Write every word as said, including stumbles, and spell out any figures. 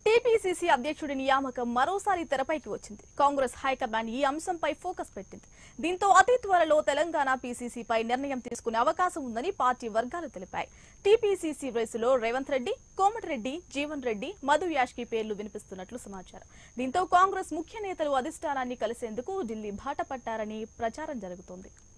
TPCC అధ్యక్షుడి నియామకం మరోసారి తెరపైకి వచ్చింది. కాంగ్రెస్ హైకమాండ్ ఈ అంశంపై ఫోకస్ పెట్టింది. దీంతో అతి త్వరలో తెలంగాణ పీసీసీపై నిర్ణయం తీసుకునే అవకాశం ఉందని పార్టీ వర్గాలు తెలిపాయి. టీపీసీసీ రేసులో రేవంత్ రెడ్డి, కోమటిరెడ్డి, జీవన్ రెడ్డి, మధు యాష్కి పేర్లు వినిపిస్తున్నట్లు సమాచారం. దీంతో కాంగ్రెస్ ముఖ్య నేతలు అధిష్టానాన్ని కలిసేందుకు ఢిల్లీ బాట పట్టారని ప్రచారం జరుగుతోంది.